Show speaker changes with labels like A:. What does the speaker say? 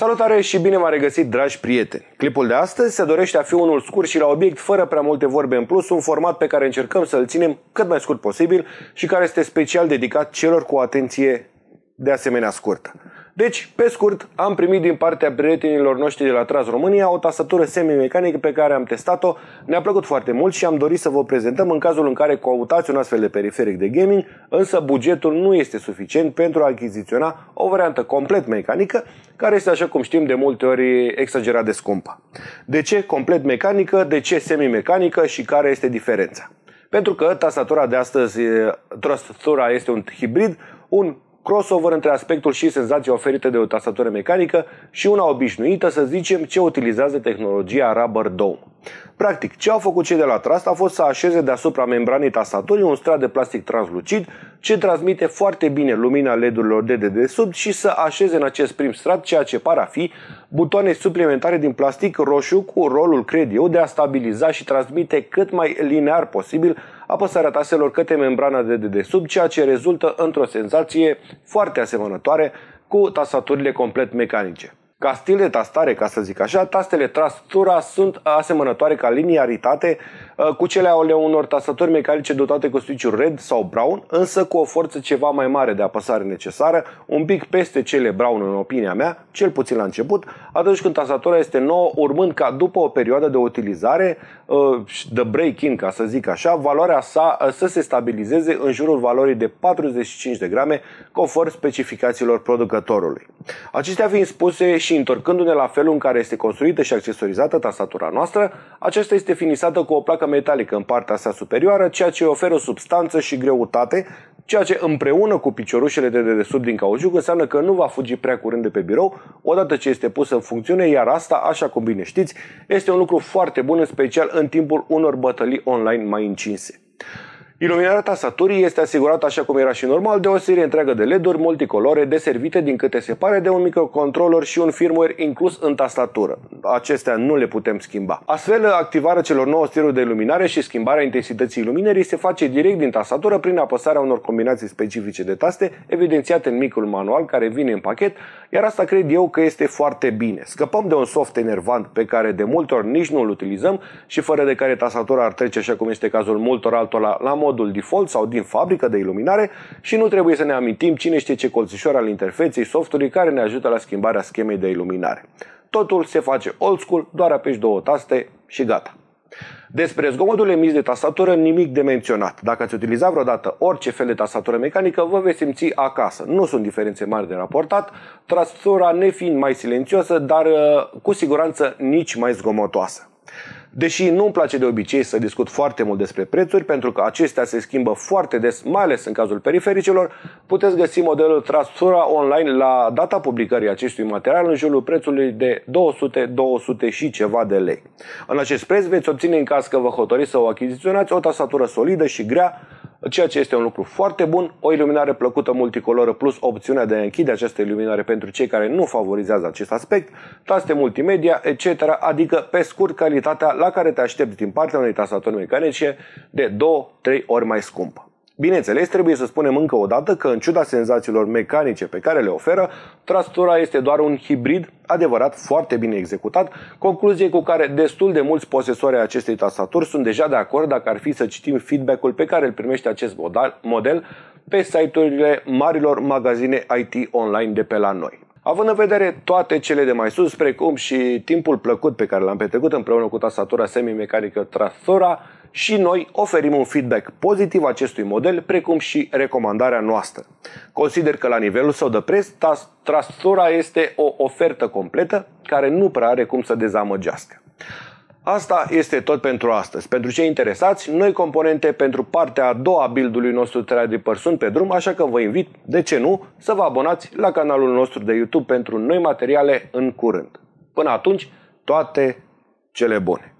A: Salutare și bine v-am regăsit, dragi prieteni! Clipul de astăzi se dorește a fi unul scurt și la obiect, fără prea multe vorbe în plus, un format pe care încercăm să-l ținem cât mai scurt posibil și care este special dedicat celor cu o atenție de asemenea scurtă. Deci, pe scurt, am primit din partea prietenilor noștri de la Tras România o tastatură semi-mecanică pe care am testat-o, ne-a plăcut foarte mult și am dorit să vă prezentăm în cazul în care căutați un astfel de periferic de gaming, însă bugetul nu este suficient pentru a achiziționa o variantă complet mecanică, care este, așa cum știm, de multe ori exagerat de scumpă. De ce complet mecanică, de ce semi-mecanică și care este diferența? Pentru că tastatura de astăzi, tastatura este un hibrid, un crossover între aspectul și senzația oferită de o tastatură mecanică și una obișnuită, să zicem, ce utilizează tehnologia Rubber Dome. Practic, ce au făcut cei de la Trust a fost să așeze deasupra membranei tastaturii un strat de plastic translucid ce transmite foarte bine lumina LED-urilor de dedesubt și să așeze în acest prim strat ceea ce par a fi butoane suplimentare din plastic roșu cu rolul, cred eu, de a stabiliza și transmite cât mai linear posibil apăsarea taselor către membrana de dedesubt, ceea ce rezultă într-o senzație foarte asemănătoare cu tastaturile complet mecanice. Ca stil de tastare, ca să zic așa, tastele Trastura sunt asemănătoare ca linearitate cu cele ale unor tastaturi mecanice dotate cu switch-uri red sau brown, însă cu o forță ceva mai mare de apăsare necesară, un pic peste cele brown în opinia mea, cel puțin la început, atunci când tastatura este nouă, urmând ca după o perioadă de utilizare, de break-in, ca să zic așa, valoarea sa să se stabilizeze în jurul valorii de 45 de grame, conform specificațiilor producătorului. Acestea fiind spuse și întorcându-ne la felul în care este construită și accesorizată tastatura noastră, aceasta este finisată cu o placă metalică în partea sa superioară, ceea ce oferă substanță și greutate, ceea ce împreună cu piciorușele de dedesubt din cauciuc înseamnă că nu va fugi prea curând de pe birou odată ce este pusă în funcțiune, iar asta, așa cum bine știți, este un lucru foarte bun, în special în timpul unor bătălii online mai încinse. Iluminarea tastaturii este asigurată, așa cum era și normal, de o serie întreagă de LED-uri multicolore deservite, din câte se pare, de un microcontroller și un firmware inclus în tastatură. Acestea nu le putem schimba. Astfel, activarea celor 9 stiluri de iluminare și schimbarea intensității iluminării se face direct din tastatură prin apăsarea unor combinații specifice de taste evidențiate în micul manual care vine în pachet, iar asta cred eu că este foarte bine. Scăpăm de un soft enervant pe care de multe ori nici nu îl utilizăm și fără de care tastatura ar trece, așa cum este cazul multor altora, la modul default sau din fabrică de iluminare și nu trebuie să ne amintim cine știe ce colțișor al interfeței softului care ne ajută la schimbarea schemei de iluminare. Totul se face old school, doar apeși două taste și gata. Despre zgomotul emis de tastatură nimic de menționat. Dacă ați utilizat vreodată orice fel de tastatură mecanică, vă veți simți acasă. Nu sunt diferențe mari de raportat, tastatura nefiind mai silențioasă, dar cu siguranță nici mai zgomotoasă. Deși nu-mi place de obicei să discut foarte mult despre prețuri, pentru că acestea se schimbă foarte des, mai ales în cazul perifericelor, puteți găsi modelul Trastura online la data publicării acestui material în jurul prețului de 200 și ceva de lei. În acest preț veți obține, în caz că vă hotărâți să o achiziționați, o tastatură solidă și grea, ceea ce este un lucru foarte bun, o iluminare plăcută multicoloră plus opțiunea de a închide această iluminare pentru cei care nu favorizează acest aspect, taste multimedia, etc., adică pe scurt calitatea la care te aștepți din partea unei tastaturi mecanice de 2-3 ori mai scumpă. Bineînțeles, trebuie să spunem încă o dată că, în ciuda senzațiilor mecanice pe care le oferă, tastatura este doar un hibrid adevărat, foarte bine executat, concluzie cu care destul de mulți posesori ai acestei tastaturi sunt deja de acord dacă ar fi să citim feedback-ul pe care îl primește acest model pe site-urile marilor magazine IT online de pe la noi. Având în vedere toate cele de mai sus, precum și timpul plăcut pe care l-am petrecut împreună cu tastatura semi-mecanică Trastura, și noi oferim un feedback pozitiv acestui model, precum și recomandarea noastră. Consider că la nivelul său de preț, Trastura este o ofertă completă care nu prea are cum să dezamăgească. Asta este tot pentru astăzi. Pentru cei interesați, noi componente pentru partea a doua a build-ului nostru Threadripper sunt pe drum, așa că vă invit, de ce nu, să vă abonați la canalul nostru de YouTube pentru noi materiale în curând. Până atunci, toate cele bune!